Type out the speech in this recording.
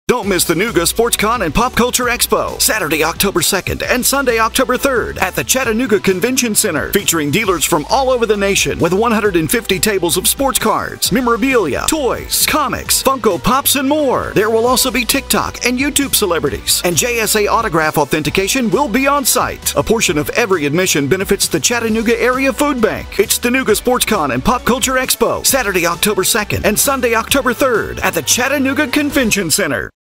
Don't miss the Nooga SportsCon and Pop Culture Expo, Saturday, October 2nd and Sunday, October 3rd at the Chattanooga Convention Center, featuring dealers from all over the nation with 150 tables of sports cards, memorabilia, toys, comics, Funko Pops, and more. There will also be TikTok and YouTube celebrities, and JSA autograph authentication will be on site. A portion of every admission benefits the Chattanooga Area Food Bank. It's the Nooga SportsCon and Pop Culture Expo, Saturday, October 2nd and Sunday, October 3rd at the Chattanooga Convention Center.